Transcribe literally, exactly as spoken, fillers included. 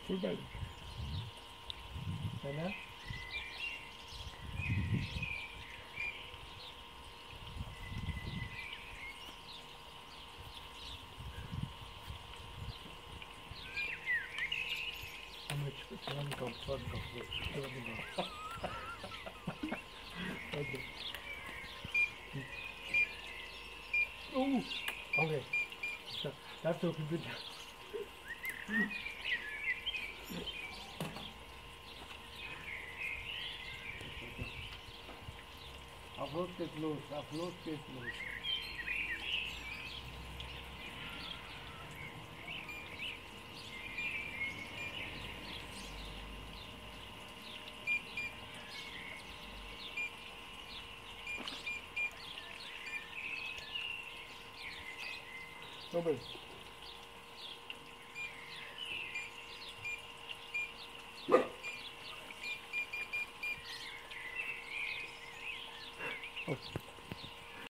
Full belly. And then how much? One cup, one cup, one cup. Okay. Oh, okay. So that's looking good. Upload geht los, Upload geht los. Robert. Oh.